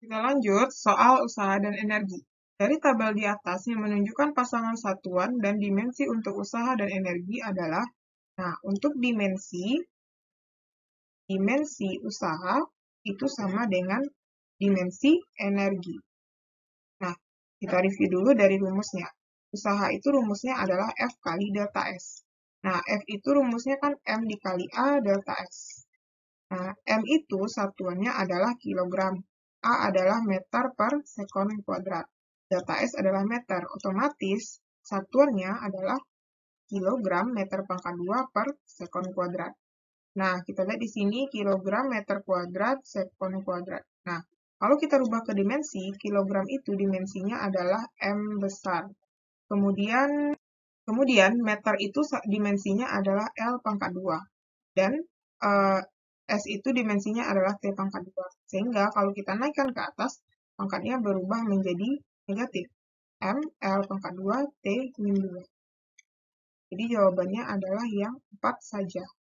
Kita lanjut soal usaha dan energi. Dari tabel di atas yang menunjukkan pasangan satuan dan dimensi untuk usaha dan energi adalah, nah untuk dimensi usaha itu sama dengan dimensi energi. Nah, kita review dulu dari rumusnya. Usaha itu rumusnya adalah F kali delta S. Nah, F itu rumusnya kan M dikali A delta S. Nah, M itu satuannya adalah kilogram. A adalah meter per sekon kuadrat. Delta S adalah meter. Otomatis satuannya adalah kilogram meter pangkat 2 per sekon kuadrat. Nah, kita lihat di sini kilogram meter kuadrat sekon kuadrat. Nah, kalau kita rubah ke dimensi, kilogram itu dimensinya adalah M besar. Kemudian meter itu dimensinya adalah L pangkat 2. Dan S itu dimensinya adalah T pangkat 2. Sehingga kalau kita naikkan ke atas, pangkatnya berubah menjadi negatif. M, L pangkat 2, T min 2. Jadi jawabannya adalah yang 4 saja.